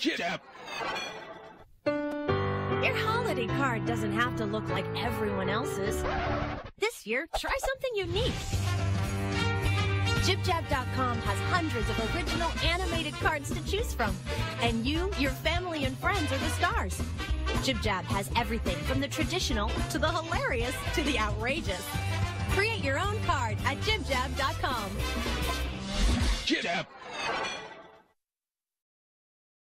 Jib-jab. Your holiday card doesn't have to look like everyone else's. This year, try something unique. JibJab.com has hundreds of original animated cards to choose from. And you, your family, and friends are the stars. JibJab has everything from the traditional to the hilarious to the outrageous. Create your own card at JibJab.com. Jib-jab.